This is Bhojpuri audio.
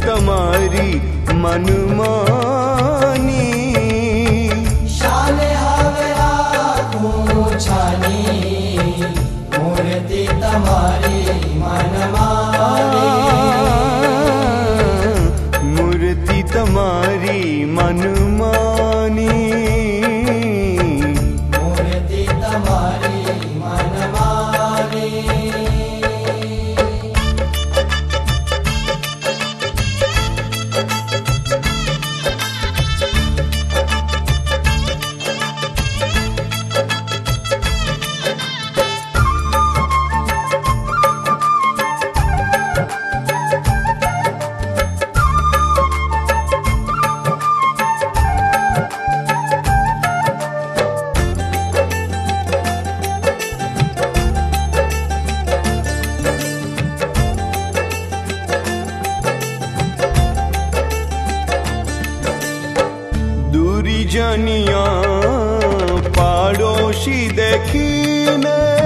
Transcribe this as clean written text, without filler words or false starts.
तमारी मनमानी। शान हावे आँखों छानी, मूर्ति तमारी मनमानी। मूर्ति तमारी मनमानी, मूर्ति तमारी मनमानी। दूरी जानिया पाड़ोशी देखी ने,